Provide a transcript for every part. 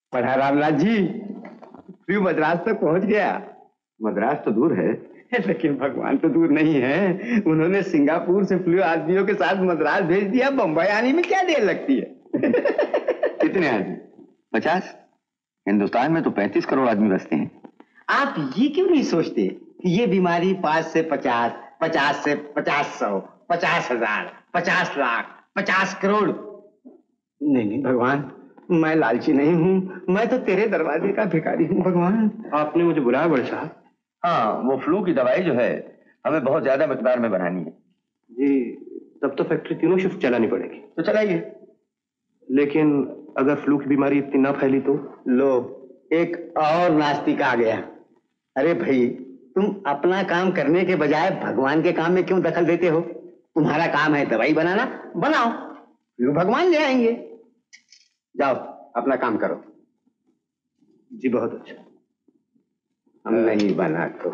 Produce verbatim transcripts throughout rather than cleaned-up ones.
पढ़ा रामनाथ जी, फ्लू मद्रास तक पहुंच गया। मद्रास तो दूर है। लेकिन भगवान तो दूर नहीं है। उन्होंने सिंगापुर से फ्लू आदमियों के साथ मद्रास भेज दिया। बम्बई आने में क्या देर लगती है? कितने आदमी? पचास? हिंदुस्तान में तो पैंतीस करोड़ आदमी बसते हैं। आप ये क्यों नहीं सोचते कि ये बीमारी पांच से पचास, पचास से पचास सौ, पचास हजार, पचास लाख, पचास करोड़। नहीं नहीं भगवान, मैं लालची नहीं हूँ। मैं तो तेरे दरवाजे का भिखारी हूँ भगवान। आपने मुझे बुलाया बड़े साहब? हाँ, वो फ्लू की दवाई जो है हमें बहुत ज्यादा मिकदार में बनानी है। जी, तब तो फैक्ट्री तीनों शिफ्ट चलानी पड़ेगी। तो चलाइए। लेकिन अगर फ्लू की बीमारी इतनी ना फैली तो? लो, एक और नास्तिक आ गया। अरे भाई, तुम अपना काम करने के बजाय भगवान के काम में क्यों दखल देते हो? तुम्हारा काम है दवाई बनाना, बनाओ, फ्लू भगवान ले आएंगे। जाओ अपना काम करो। जी बहुत अच्छा। हम नहीं बना तो।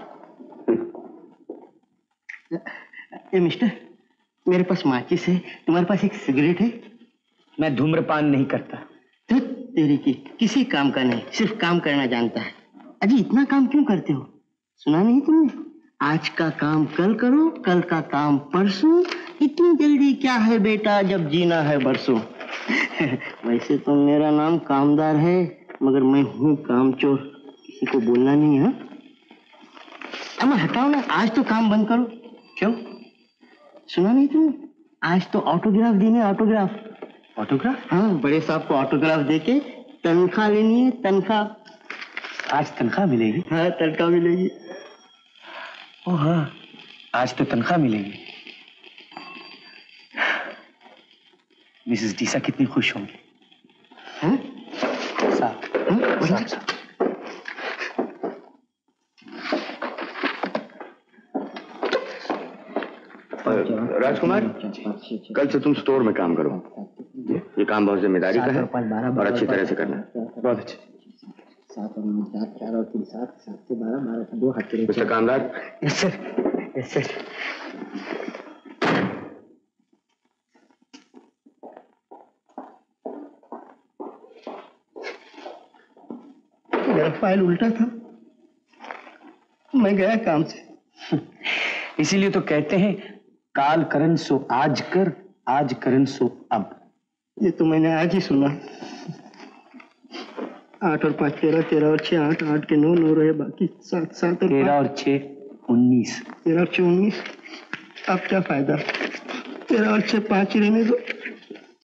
ए मिस्टर, मेरे पास माचिस है, तुम्हारे पास एक सिगरेट है? मैं धूम्रपान नहीं करता। तो तेरी की किसी काम का नहीं, सिर्फ काम करना जानता है। अजी इतना काम क्यों करते हो? सुना नहीं तुमने? आज का काम कल करो, कल का काम परसों। इतनी जल्दी क्या है बेटा, जब जीना है बरसों। वैसे तो मेरा नाम कामदार है, मगर मैं हूँ कामचोर। किसी को बोलना नहीं है। अम्मा हटाओ ना, आज तो काम बंद करो। क्यों? सुना नहीं तुमने? आज तो ऑटोग्राफ देने, ऑटोग्राफ। ऑटोग्राफ? हाँ, बड़े साहब को ऑटोग्राफ देके तनख्वाह लेनी है, तनख्वाह। आज तनख्वाह मिलेगी? हाँ, तनख्वाह मिलेगी। ओ हाँ, आज तो तनख्वाह मिलेगी। मिसेस डीसा कितनी खुश होंगी। हाँ? साहब, हाँ? साहब, साहब। राजकुमार, कल से तुम स्टोर में काम करो। ये काम बहुत जिम्मेदारी का है और अच्छी तरह से करना। बहुत अच्छे। सात और नौ चार, चार और तीन सात, सात से बारह, बारह से दो हाथ चले। Mister Kamdar. Yes sir, yes sir. मेरा फाइल उल्टा था, मैं गया काम से। इसीलिए तो कहते हैं काल करन सो आज कर, आज करन सो अब। ये तो मैंने आज ही सुना। आठ और पाँच तेरह, तेरह और छह आठ, आठ के नौ, नौ रहे बाकी सात, सात और तेरह और छह उन्नीस, तेरह और छह उन्नीस। अब क्या फायदा, तेरह और छह पाँच ही रहने दो।